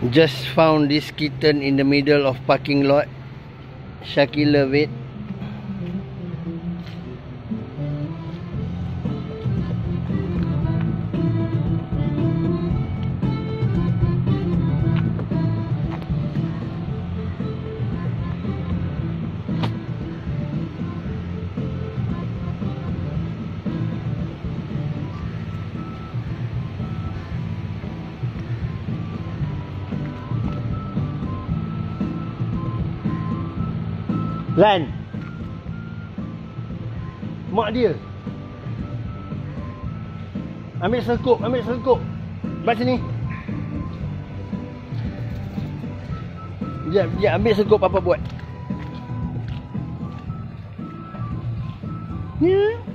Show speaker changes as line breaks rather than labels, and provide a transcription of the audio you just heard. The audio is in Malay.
Just found this kitten in the middle of parking lot. Shaki love it. Lan, mak dia ambil serkup, Baca sini. Dia ambil serkup apa buat. Ya.